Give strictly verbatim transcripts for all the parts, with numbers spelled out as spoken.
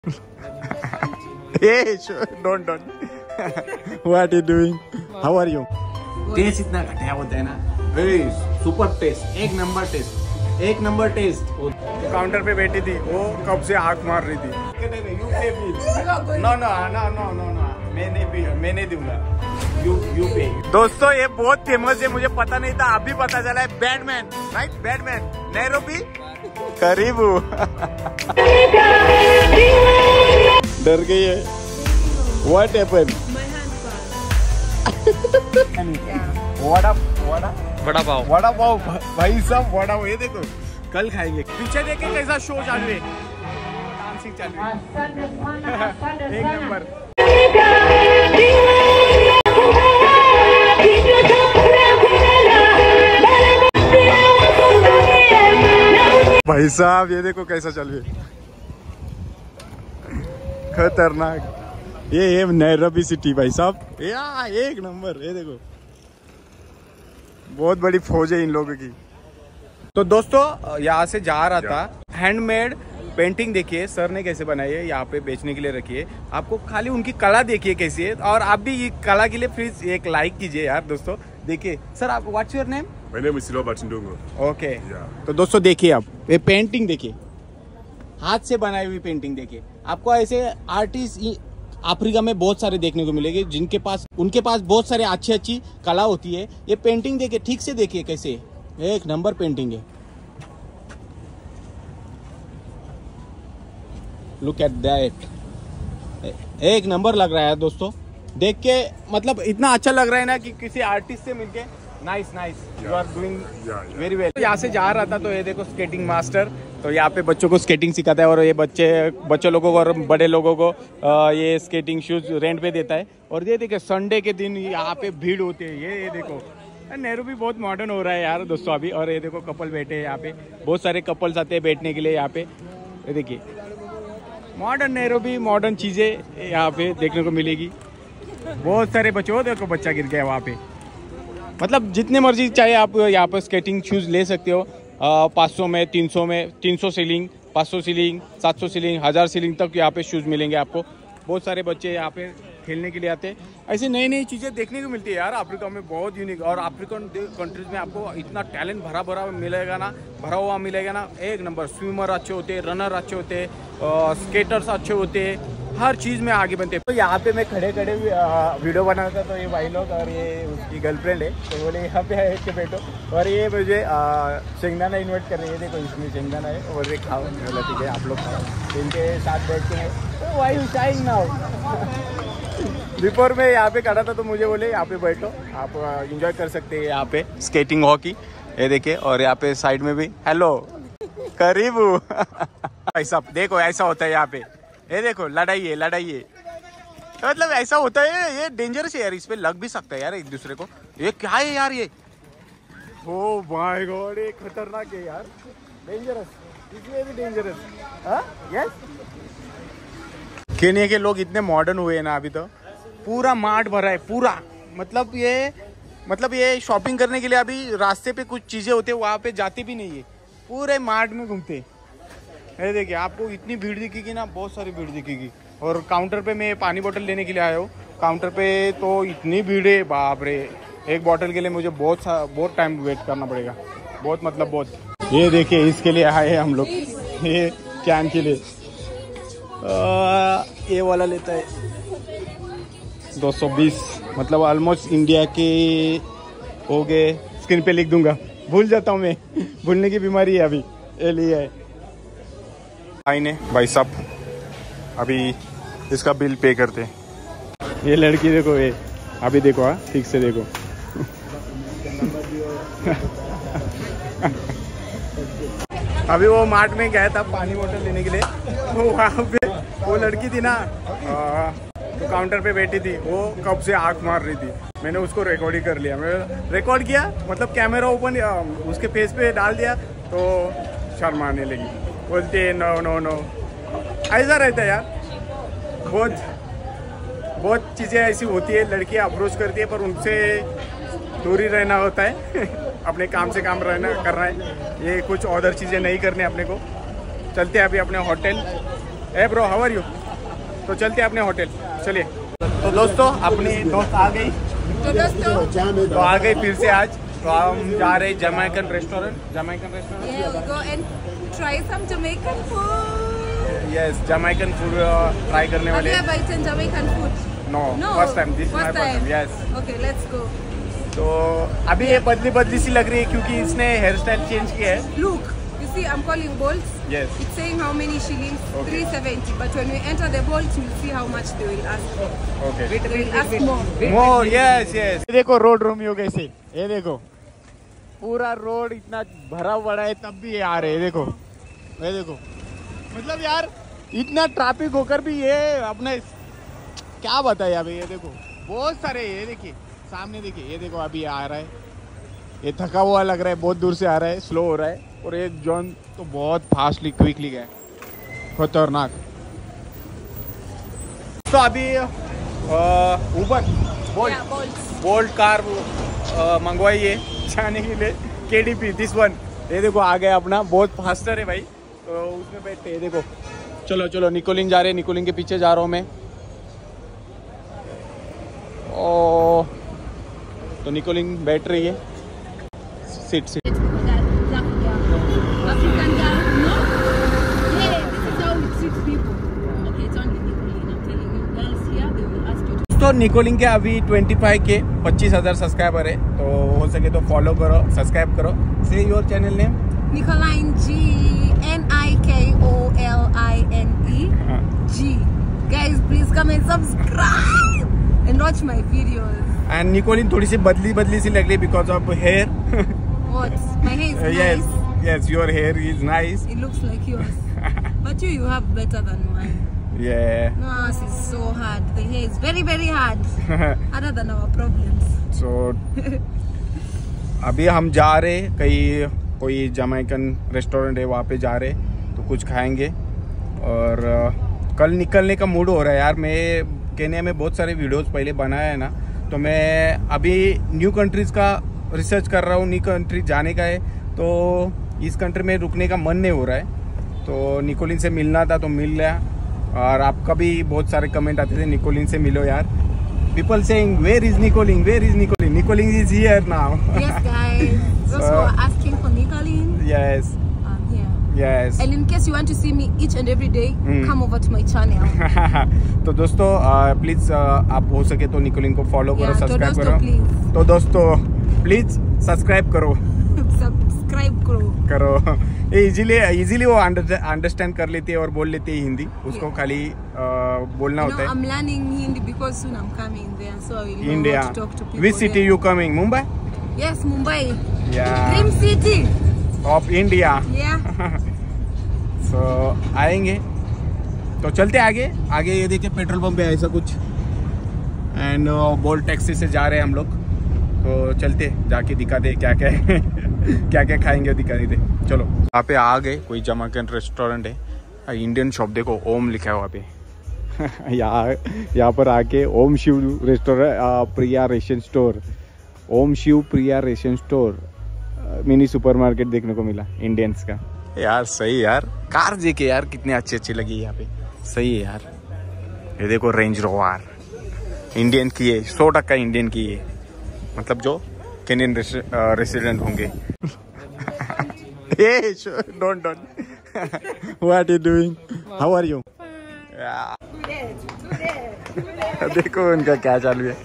Hey, sure, don't don't. What are you doing? How are you? Taste इतना घटिया होता है ना, वेरी सुपर टेस्ट, एक नंबर टेस्ट, एक नंबर टेस्ट। काउंटर पे बैठी थी, वो कब से आंख मार रही थी। No no no no no no, मैं नहीं पी, मैं नहीं दूंगा। यू यू पे। दोस्तों ये बहुत फेमस है, मुझे पता नहीं था, अभी पता चला है। Batman, right? बैटमैन नैरोबी करीबू। डर गई है। What happened? वड़ा वड़ा वड़ा पाव वड़ा पाव भाई साहब, वड़ा पाव ये देखो कल खाएंगे। पीछे देखे कैसा शो चालू है, डांसिंग चालू है। एक नंबर। भाई साहब ये देखो कैसा चालू है, खतरनाक। ये ये नैरोबी सिटी भाई साहब, या एक नंबर। ये देखो बहुत बड़ी फौज है इन लोगों की। तो दोस्तों यहाँ से जा रहा था, हैंडमेड पेंटिंग देखिए सर ने कैसे बनाई है, यहाँ पे बेचने के लिए रखी है। आपको खाली उनकी कला देखिए कैसी है, और आप भी ये कला के लिए प्लीज एक लाइक कीजिए यार दोस्तों। देखिए सर, आप what's your name? My name is Silo Bachindungo. Okay, तो दोस्तों देखिए आप ये पेंटिंग देखिए, हाथ से बनाई हुई पेंटिंग देखिए। आपको ऐसे आर्टिस्ट अफ्रीका में बहुत सारे देखने को मिलेंगे, जिनके पास उनके पास बहुत सारे अच्छी अच्छी कला होती है। ये पेंटिंग देखिए, ठीक से देखिए कैसे, एक नंबर पेंटिंग है। लुक एट दैट, एक नंबर लग रहा है दोस्तों देख के। मतलब इतना अच्छा लग रहा है ना कि किसी आर्टिस्ट से मिलके। Nice nice, you are doing very well. यहाँ से जा रहा था तो ये देखो स्केटिंग मास्टर, तो यहाँ पे बच्चों को स्केटिंग सिखाता है, और ये बच्चे बच्चों लोगों को और बड़े लोगों को ये स्केटिंग शूज रेंट पे देता है। और ये देखिए संडे के दिन यहाँ पे भीड़ होती है। ये ये देखो नैरोबी बहुत मॉडर्न हो रहा है यार दोस्तों अभी। और ये देखो कपल बैठे हैं यहाँ पे, बहुत सारे कपल्स आते हैं बैठने के लिए यहाँ पे। ये देखिए मॉडर्न नैरोबी, मॉडर्न चीज़ें यहाँ पे देखने को मिलेगी। बहुत सारे बच्चे, हो देखो बच्चा गिर गया वहाँ पे। मतलब जितने मर्जी चाहे आप यहाँ पर स्केटिंग शूज़ ले सकते हो। पाँच सौ में, तीन सौ में, तीन सौ सीलिंग, पाँच सौ सीलिंग, सात सौ सीलिंग, हज़ार सीलिंग तक यहाँ पे शूज़ मिलेंगे आपको। बहुत सारे बच्चे यहाँ पे खेलने के लिए आते हैं। ऐसी नई नई चीज़ें देखने को मिलती है यार अफ्रीका में, बहुत यूनिक। और अफ्रीकन कंट्रीज में आपको इतना टैलेंट भरा भरा मिलेगा ना, भरा हुआ मिलेगा ना, एक नंबर। स्विमर अच्छे होते हैं, रनर अच्छे होते हैं, स्केटर्स अच्छे होते हैं, हर चीज़ में आगे बनते हैं। तो यहाँ पे मैं खड़े खड़े वीडियो बना था, तो ये भाई लोग और ये उसकी गर्लफ्रेंड है, तो बोले यहाँ पे है के बैठो। और ये मुझे शेंगदाना इन्वाइट कर रही है। देखो इसमें शेंगदाना है, और ये खाओ, बोला ठीक है आप लोग खाओ। इनके साथ बैठ के why you shying now. Before में यहाँ पे खड़ा था तो मुझे बोले यहाँ पे बैठो, आप एंजॉय कर सकते हैं यहाँ पे स्केटिंग हॉकी। ये देखिए, और यहाँ पे साइड में भी हेलो करीबू। ऐसा देखो, ऐसा होता है यहाँ पे। ये देखो लड़ाई है, लड़ाई है, मतलब ऐसा होता है। ये डेंजरस है यार, इस पे लग भी सकता है यार एक दूसरे को। ये क्या है यार ये? ओ माय गॉड, ये खतरनाक है यार, डेंजरस, इसलिए भी डेंजरस। हाँ यस, केन्या के लोग इतने मॉडर्न हुए हैं ना अभी, तो पूरा मार्ट भरा है पूरा। मतलब ये मतलब ये शॉपिंग करने के लिए अभी रास्ते पे कुछ चीजें होती है, वहाँ पे जाते भी नहीं है, पूरे मार्ट में घूमते। ये देखिए आपको इतनी भीड़ दिखेगी ना, बहुत सारी भीड़ दिखेगी। और काउंटर पे मैं पानी बोतल लेने के लिए आया हूँ, काउंटर पे तो इतनी भीड़ है, बाप रे। एक बोतल के लिए मुझे बहुत सा बहुत टाइम वेट करना पड़ेगा, बहुत मतलब बहुत। ये देखिए इसके लिए आए हम लोग, ये कैन के लिए। आ, ये वाला लेता है दो सौ बीस, मतलब ऑलमोस्ट इंडिया के हो गए। स्क्रीन पे लिख दूंगा, भूल जाता हूँ मैं, भूलने की बीमारी है अभी, ये लिए है। भाई ने भाई साहब अभी इसका बिल पे करते। ये लड़की देखो, ये अभी देखो, हाँ ठीक से देखो। अभी वो मार्ट में गया था पानी बोतल लेने के लिए, तो वहाँ पे वो लड़की थी ना, आ, तो काउंटर पे बैठी थी, वो कब से आंख मार रही थी। मैंने उसको रिकॉर्ड ही कर लिया, मैं रिकॉर्ड किया, मतलब कैमरा ओपन उसके फेस पे डाल दिया, तो शर्माने लगी, बोलते नो नो नो। ऐसा रहता है यार, बहुत बहुत चीज़ें ऐसी होती है, लड़कियां अप्रोच करती है, पर उनसे दूरी रहना होता है। अपने काम से काम रहना करना है, ये कुछ अदर चीज़ें नहीं करने अपने को। चलते हैं अभी अपने hotel, ay bro, how are you? तो चलते हैं अपने होटल, चलिए। तो दोस्तों अपनी दोस्त आ गई, तो दोस्तों तो आ गई फिर से आज। तो हम जा रहे हैं Jamaican restaurant, Jamaican restaurant. Yeah, we'll go and try some Jamaican food. Yes, Jamaican food try करने Have वाले you हैं। ever eaten Jamaican food? No, No. First time, this is my First first time. time. Yes. Okay, let's go. तो अभी ये बदली बदली सी लग रही है क्योंकि इसने हेयर स्टाइल चेंज किया है। Look, you see, I'm calling bolts. Yes. It's saying how many shillings? Okay. three seventy. But when we enter the bolt, you'll see how much they will ask for. Okay. They will ask more. More, yes yes. ये देखो road Romeo कैसे, ये देखो पूरा road इतना भरा पड़ा है तब भी ये आ रहे हैं। देखो, ये देखो, मतलब यार इतना ट्रैफिक होकर भी ये अपने क्या बताए अभी। ये देखो बहुत सारे, ये देखिए सामने देखिए, ये देखो अभी आ रहा है। ये थका हुआ लग रहा है, बहुत दूर से आ रहा है, स्लो हो रहा है। और एक जॉन तो बहुत फास्टली क्विकली गया, खतरनाक। तो अभी Uber Bolt Yeah, bolts. Bolt car मंगवाई है जाने के लिए, के डी पी दिस वन। ये देखो आ गया अपना, बहुत फास्टर है भाई, तो उसमें बैठते हैं। देखो चलो चलो, निकोलिंग जा रहे हैं, निकोलिंग के पीछे जा रहा हूँ मैं। ओ तो निकोलिंग बैठ रही है, sit sit. African girl, no? Yeah, this is how we treat people. Okay, it's only Nicolene. I'm telling you, girls here, they will ask you to. तो निकोलिंग के अभी पच्चीस के पच्चीस हजार सब्सक्राइबर है, तो हो सके तो फॉलो करो, सब्सक्राइब करो। Say your channel name? Nicoline G, N I K O L I N E G. Guys, please come and subscribe and watch my videos. And Nicoline थोड़ी सी बदली बदली सी लग रही because of hair. What? My hair is yes nice. yes your hair is nice. It looks like yours. But you, you have better than mine. yeah No, this is so hard. The hair is very, very hard. Other than our problems. so अभी हम जा रहे कहीं, कोई Jamaican restaurant है वहाँ पे जा रहे, तो कुछ खाएंगे। और uh, कल निकलने का मूड हो रहा है यार। मैं केन्या में बहुत सारे वीडियोस पहले बनाया है ना, तो मैं अभी न्यू कंट्रीज़ का रिसर्च कर रहा हूँ। न्यू कंट्री जाने का है, तो इस कंट्री में रुकने का मन नहीं हो रहा है। तो निकोलिन से मिलना था तो मिल गया। और आपका भी बहुत सारे कमेंट आते थे, निकोलिन से मिलो यार। People saying where is Nicoline, where is Nicoline, Nicoline is here now. Yes, guys. Those who are asking for Nicoline, yes I'm here. Yes. And in case you want to see me each and every day, Mm. come over to my channel. तो दोस्तों please आप हो सके तो Nicoline को follow करो, Yeah, तो subscribe दोस्तों, करो। please. तो दोस्तों प्लीज सब्सक्राइब करो Subscribe करो. करो। इजीली इजीली वो अंडरस्टैंड कर लेती है और बोल लेती है हिंदी, उसको Yeah. खाली uh, बोलना You होता know, है। I'm learning Hindi because soon I'm coming there, so I will know India, how to talk to people. Which city there. You coming? Mumbai Yes, Mumbai. Yeah Dream city. Of India. Yeah. So आएंगे, तो चलते आगे। आगे ये देखिए petrol pump है ऐसा कुछ, एंड बोल्ट टैक्सी से जा रहे हैं हम लोग। तो चलते जाके दिखा दे क्या क्या है क्या क्या खाएंगे दिखा देते। चलो वहाँ पे आ गए, कोई जमैकन रेस्टोरेंट है, इंडियन शॉप। देखो ओम लिखा है वहाँ पे। यहाँ यहाँ पर आके Om Shiv restaurant, Priya ration store, Om Shiv Priya ration store, mini supermarket देखने को मिला इंडियंस का। यार सही यार, कार देखे यार कितने अच्छी अच्छी लगी यहाँ पे, सही है यार। ये देखो रेंज रोवर इंडियन की है, सौ टक्का इंडियन की है, मतलब जो केनियन रेसिडेंट होंगे। Hey, sure, don't don't. What are you doing? How are you? Yeah. देखो उनका क्या चालू है।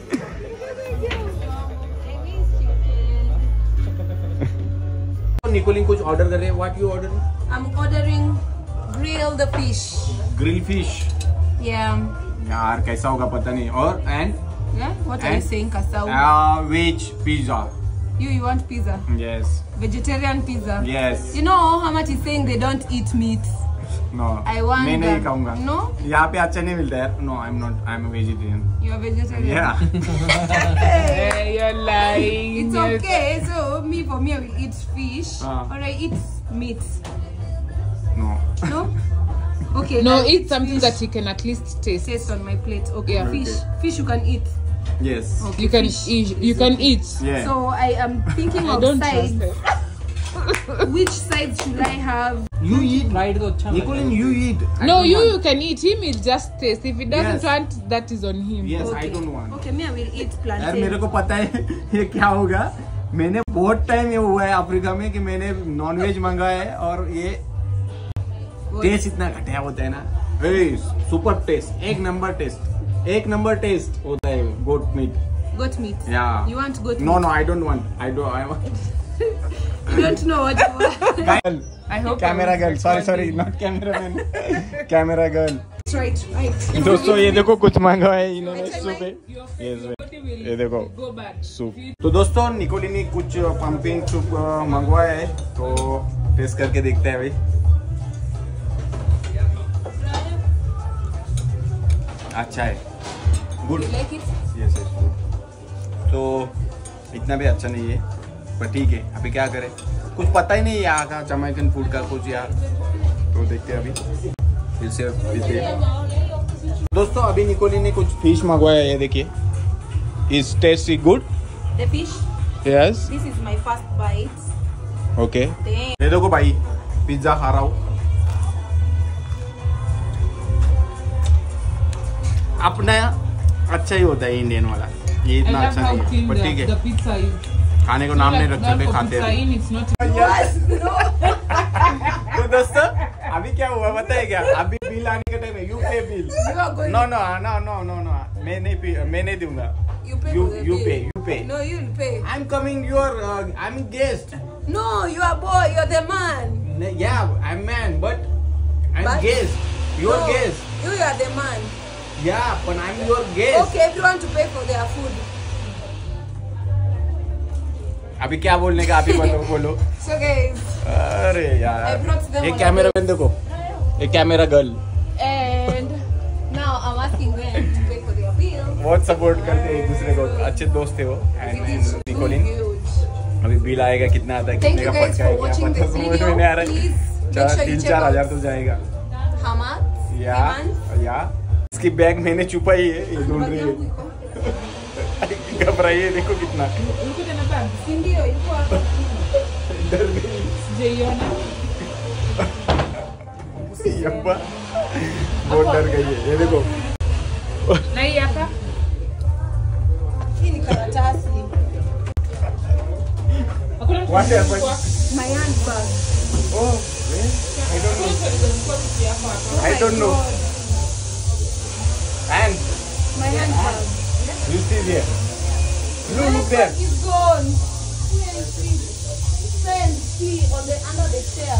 निकोलिन कुछ ऑर्डर कर रहे हैं। What you ordering? I'm ordering grill the fish. Grill fish. Yeah. यार कैसा होगा पता नहीं। और and Yeah. What are And- you saying, Kasau? uh, veg pizza. You, you want pizza? Yes. Vegetarian pizza? Yes. You know how much is saying they don't eat meat? No. I want. मैं नहीं खाऊंगा। No? यहाँ पे अच्छा नहीं मिलता है। No, I'm not. I'm a vegetarian. You're vegetarian? Yeah. Hey, You're lying. it's okay. So me, for me, I will eat fish Ah. or I eat meat. No. No? Okay. No, I'll eat something fish. that you can at least taste. Taste on my plate. Okay. Yeah. Fish. Fish you can eat. Yes. Okay. You can fish. eat. You can eat. Yeah. So I am thinking I of don't sides. trust it. Which sides should I have? You eat. Fried तो अच्छा Nicolin, you eat. I No, don't you want. you can eat. Him will just taste. If he doesn't Yes. want, that is on him. Yes, I Okay. don't want. Okay, me I will eat यार plantain. मेरे को पता है ये क्या होगा. मैंने बहुत टाइम ये हुआ है अफ्रीका में कि मैंने नॉनवेज मंगाया है और ये टेस्ट इतना घटिया होता है ना. सुपर टेस्ट, एक नंबर टेस्ट, एक नंबर टेस्ट होता है goat meat. Goat meat. Yeah. You want goat No, meat? no, I don't want. I don't. I want. You don't know what you want. Girl. I hope Camera I was girl. Sorry, sorry, recording. not cameraman. Camera girl. Try, try. दोस्तों ये देखो कुछ मांगा है इन्होंने Wait, soup है. Your Yes, favorite body will ये देखो go bad. सूप. तो दोस्तों निकोली ने कुछ पंपिंग सूप मंगवाया है तो टेस्ट करके देखते हैं भाई. अच्छा है. Good. You like it? Yes yes good. तो इतना भी अच्छा नहीं है पर ठीक है. अभी क्या करें, कुछ पता ही नहीं यहाँ का जमैकन फूड का कुछ यार. तो देखते हैं अभी फिर से पीते हैं. दोस्तों अभी निकोली ने कुछ फिश मंगवाया है. ये देखिए. Is taste good. The fish. Yes. This is my first bite. Okay. Damn. ये देखो भाई पिज्जा खा रहा हूँ. अपना अच्छा ही होता है इंडियन वाला. ये I इतना love अच्छा how नहीं है thin पर the, ठीक है. the pizza is. खाने को नाम नहीं रख सकते, for खाते pizza हैं. in, it's not. तो दोस्तों अभी क्या हुआ पता है क्या. अभी बिल आने का टाइम है. You pay bill. You are going. No no no no no no मैं नहीं पे- मैं नहीं दूंगा. You pay You- for the you bill. pay, you pay. No, you'll pay. I am coming your I am guest. No, you are boy. You're the man. Yeah I am man but I am But- guest. Your No, guest. You are the man. Yeah but I am your guest. Okay, everyone to pay for their food. अभी क्या बोलने का आप ही बोलो बोलो. So guys, अरे I यार brought them ये on कैमरा a मैन देखो. ये camera girl and now I'm asking them to pay for their bill. बहुत सपोर्ट करते हैं एक दूसरे को. अच्छे दोस्त थे वो. It is too Nicoline. huge. अभी बिल आएगा कितना आता है, Thank कितने you का guys पड़ता for है, क्या watching पता this समझ video. में नहीं आ रहा है. Please make चार sure you तीन check चार out हजार तो जाएगा. how much? या या इसकी बैग मैंने छुपाई है. ये ढूंढ रही है. घबराई है. देखो कितना Look at the bag. Cindy, ilikuwa डर गई. Jayona. यप्पा बहुत डर गई है. ये देखो Na hii hapa. hii ni karatasi. Hakuna kitu What happened? kwa- My handbag. oh man, I don't know. Ilikuwa kitu yako hapa. I my don't know. God. And My handbag. you see there. My Look, look there. handbag is gone. Where is it? Friend, see on the under the chair.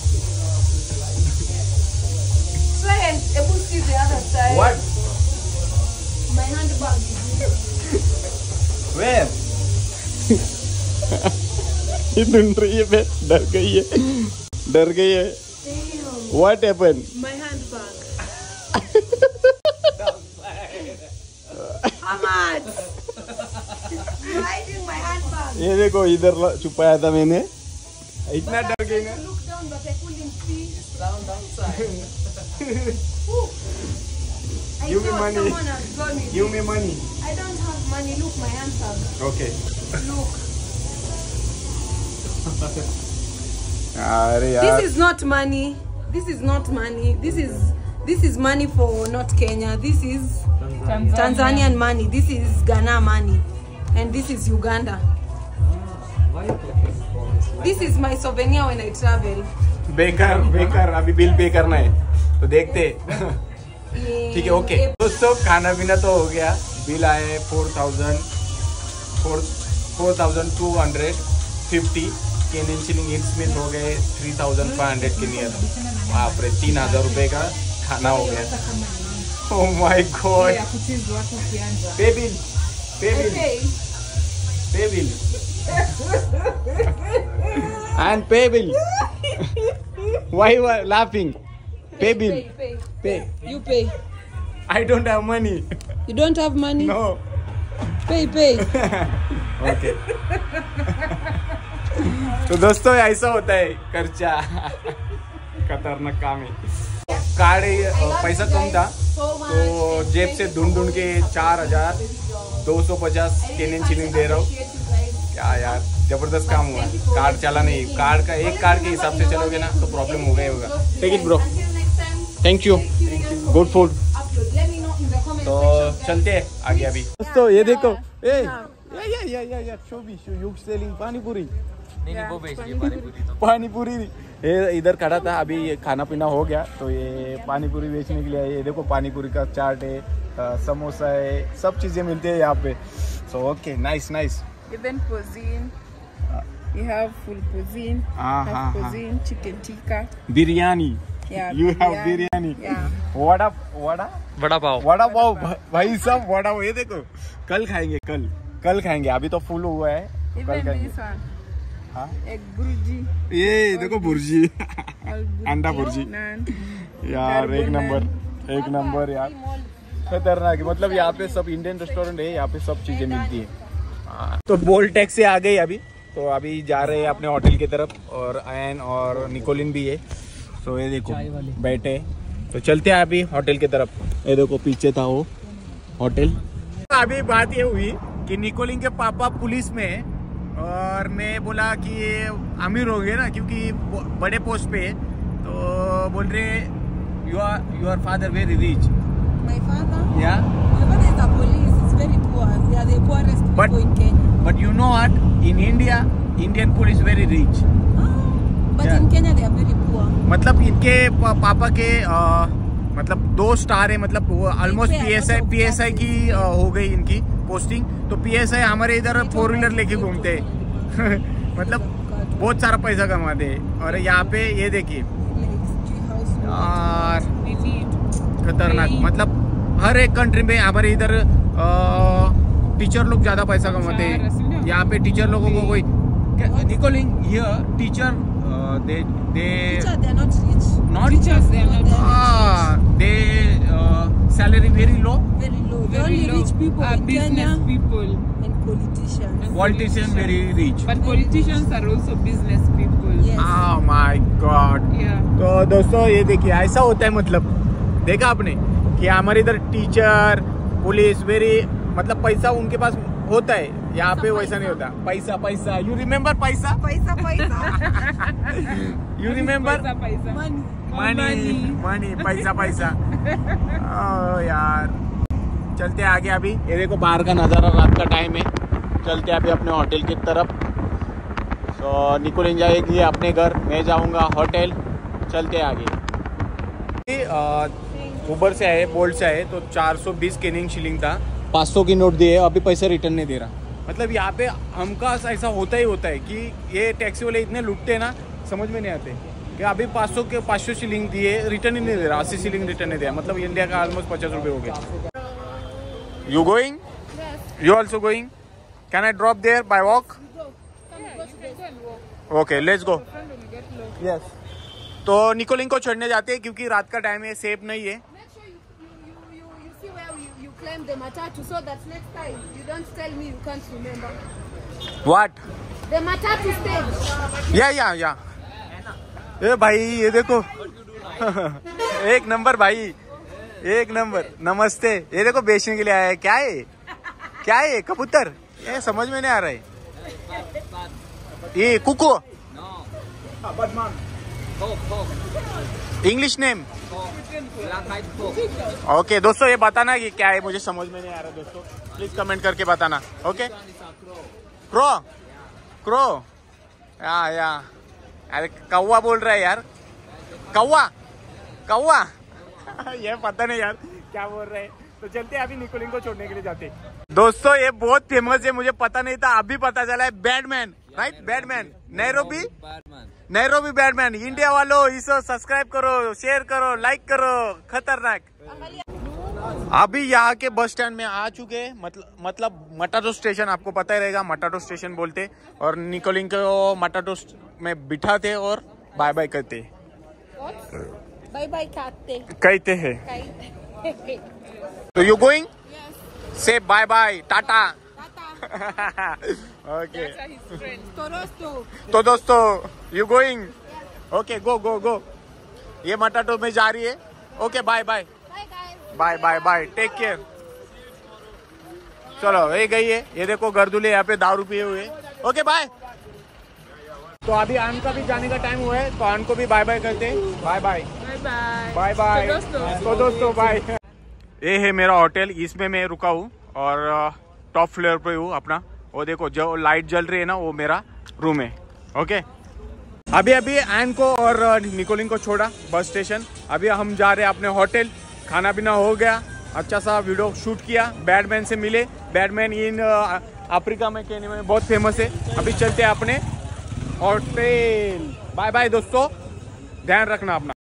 Try and able to see the other side. What? My handbag is Where? ये ढूंढ रही है. मैं डर गई है. डर गई है. damn. What happened? My handbag. How much? You hiding my handbag. ये देखो इधर ल- छुपाया था मैंने. इतना डर गई ना. Look down, but I couldn't see. I Give me thought money. someone has gone with Give it. me money. I don't have money. Look, my handbag. Okay. Look. अरे यार. This is not money. This is not money. This is this is money for not Kenya. This is Tanzania. Tanzanian money. This is Ghana money, and this is Uganda. This is my souvenir when I travel. बेकार बेकार अभी bill pay करना है तो देखते. ठीक है okay. दोस्तों खाना पीना तो हो गया. बिल आए four thousand four four thousand two hundred fifty Kenyan shilling. इन स्मिथ हो गए थ्री थाउजेंड फाइव हंड्रेड के नियर. बाप रे तीन हजार रुपए का खाना हो गया. Oh my god. Ya kuchizi watu ukianza. Pay bill pay bill Okay. Pay bill and pay bill. Why you are laughing? Pay bill. Pay, pay. Pay. You pay. I don't have money. You don't have money? No. Pay, pay. Okay. तो दोस्तों ऐसा होता है खर्चा. खतरनाक काम है. Card पैसा कम था तो जेब से ढूंढ ढूंढ के चार हजार दो सौ पचास केनियन शिलिंग दे रहा हूँ. क्या यार जबरदस्त काम हुआ है। कार्ड चला नहीं, कार्ड का एक कार्ड के हिसाब से चलोगे ना तो प्रॉब्लम हो गया होगा। Take it bro, thank you, good food. तो चलते हैं आगे अभी। दोस्तों ये देखो, ए या या या या या शो भी शो यू सेलिंग पानी पूरी। नहीं नहीं वो बेच रही है पानी पूरी तो। पानी पूरी ये इधर खड़ा था, अभी ये खाना पीना हो गया तो ये पानी पूरी बेचने के लिए आए। ये देखो पानी पूरी का चाट है, आ, समोसा है, सब चीजें मिलती है यहाँ पे। So okay, nice nice. Even cuisine. You have full cuisine. हाँ, have हाँ, cuisine, chicken tikka. Biryani, Yeah. You have biryani. Yeah. Vada vada vada pav vada pav भाई सब वड़ा। ये देखो कल खाएंगे, कल कल खाएंगे, अभी तो फुल हुआ है तो कल Even खाएंगे। this one. हाँ Egg burji. ये देखो बुर्जी, All burji. अंडा बुर्जी Naan. यार, एक नंबर एक नंबर यार, खतरनाक। मतलब यहाँ पे सब इंडियन रेस्टोरेंट है, यहाँ पे सब चीजें मिलती है। तो बोल टैक्स से आ गई अभी, तो अभी जा रहे हैं अपने होटल की तरफ, और आयन और निकोलिन भी है। तो ये देखो बैठे, तो चलते हैं अभी होटल की तरफ। ये देखो पीछे था वो होटल। अभी बात ये हुई कि निकोलिन के पापा पुलिस में है, और मैं बोला कि ये अमीर हो गए ना क्योंकि बड़े पोस्ट पे है, तो बोल रहे you are you are father very rich. My father? Yeah. My father is a police. It's very poor. They are the poorest people But- in Kenya. But you know what? In India, Indian police very rich. Ah, but Yeah. in Kenya they are very poor. मतलब इनके पा, पापा के आ, मतलब दो star है, मतलब वो almost They pay a PSI lot of PSI की taxes. आ, हो गई इनकी पोस्टिंग। तो पीएसआई हमारे इधर फोर व्हीलर लेके घूमते हैं मतलब बहुत सारा पैसा कमाते हैं। और यहाँ पे ये देखिए Like tree house. यार, We need. खतरनाक। मतलब हर एक कंट्री में हमारे इधर टीचर लोग ज्यादा पैसा कमाते हैं। यहाँ पे टीचर लोगों को कोई Nicoline here teacher they they Teacher, they are not rich. Not Teachers, they are not they salary very low, Very low. The Very only low. rich people Are in business Kenya people. and politicians. Politician very rich. But politicians are also business people. Yes. Oh my god. Yeah. तो दोस्तों ये देखिए ऐसा होता है, मतलब देखा आपने कि हमारे इधर टीचर पुलिस वेरी, मतलब पैसा उनके पास होता है, यहाँ पे वैसा नहीं होता। Paisa paisa, you remember paisa, Paisa, paisa. You remember Paisa, paisa. Money. Money money, paisa paisa. ओ यार, चलते हैं आगे। अभी ये देखो बाहर का नज़ारा, रात का टाइम है। चलते हैं अभी अपने होटल की तरफ। तो निकोलिन जाएगी अपने घर, मैं जाऊंगा होटल। चलते हैं आगे। उबर से आए, बोल्ट से आए, तो चार सौ बीस केनिंग शिलिंग था, पाँच सौ की नोट दिए, अभी पैसे रिटर्न नहीं दे रहा। मतलब यहाँ पे हमका ऐसा होता ही होता है कि ये टैक्सी वाले इतने लुटते हैं ना, समझ में नहीं आते कि अभी पाँच सौ के पाँच सौ शिलिंग दिए, रिटर्न ही नहीं दे रहा, अस्सी शिलिंग रिटर्न नहीं दिया। मतलब इंडिया का ऑलमोस्ट पचास रुपये हो गया। You going? You also going? Can I drop there by walk? Okay, let's go. Yes. तो निकोलिन को छोड़ने जाते हैं क्योंकि रात का टाइम है, सेफ नहीं है। Make sure you, you, you, you, you see where you, you claim the matatu so that next time you don't tell me you can't remember. What? The matatu stage. या या या ए भाई ये देखो एक नंबर भाई, एक नंबर। नमस्ते। ये देखो बेचने के लिए आया है। क्या है, क्या है? कबूतर? ये समझ में नहीं आ रहा है। ये कुको, इंग्लिश नेम। ओके दोस्तों, ये बताना कि क्या है, मुझे समझ में नहीं आ रहा दोस्तों, प्लीज कमेंट करके बताना। ओके। क्रो, क्रो, या या अरे कौवा बोल रहा है यार, कौवा कौवा ये पता नहीं यार क्या बोल रहे हैं। तो चलते हैं अभी निकोलिन को छोड़ने के लिए जाते। दोस्तों ये बहुत फेमस है, मुझे पता नहीं था, अभी पता चला है। Badman, right? Badman, Nairobi Nairobi badman. India वालों इसे सब्सक्राइब करो, शेयर करो, लाइक करो। खतरनाक। अभी यहाँ के बस स्टैंड में आ चुके हैं, मतलब मतलब मटाटो स्टेशन, आपको पता ही रहेगा मटाटो स्टेशन बोलते। और निकोलिन को मटाटो में बिठाते और बाय बाय करते Bye bye, Kate. कहते हैं। तो you going? Say bye bye, tata. Okay. Torosto. तो दोस्तों you going? Okay, go go go. ये मटाटो में जा रही है। Okay, bye bye Bye guys. Bye bye bye, take care. चलो ये गई है। ये देखो गर्दुले यहाँ पे दारू पिए हुए। Okay bye. तो अभी आन का भी जाने का टाइम हुआ है, तो आन को भी बाय बाय करते हैं। Bye bye bye bye. तो दोस्तों बाय। ये है मेरा होटल, इसमें मैं रुका हूँ और टॉप फ्लोर पे हूँ अपना। वो देखो जो लाइट जल रही है ना, वो मेरा रूम है। ओके, अभी अभी एन को और निकोलिन को छोड़ा बस स्टेशन। अभी हम जा रहे हैं अपने होटल। खाना पीना हो गया, अच्छा सा वीडियो शूट किया, बैटमैन से मिले। बैटमैन इन अफ्रीका में कहने में बहुत फेमस है। अभी चलते हैं अपने होटल। बाय बाय दोस्तों, ध्यान रखना अपना।